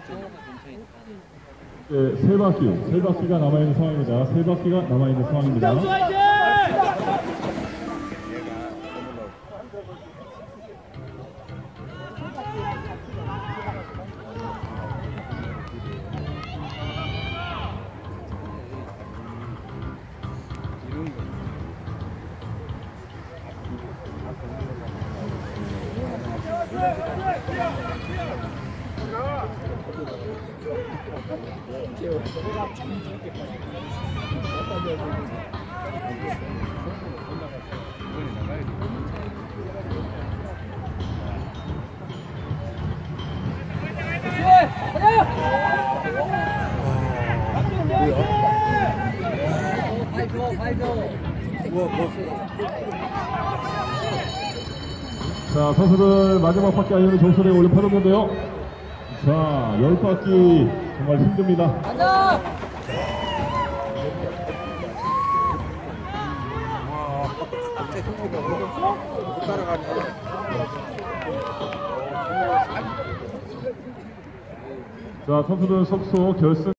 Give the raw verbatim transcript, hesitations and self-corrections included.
네, 세 바퀴, 세 바퀴가 남아있는 상황입니다. 세 바퀴가 남아있는 상황입니다. 자, 선수들 마지막 바퀴 아니면 점수를 올려펴놓는데요. 자, 열 바퀴 정말 힘듭니다. 가자! 자, 선수들 속소 결승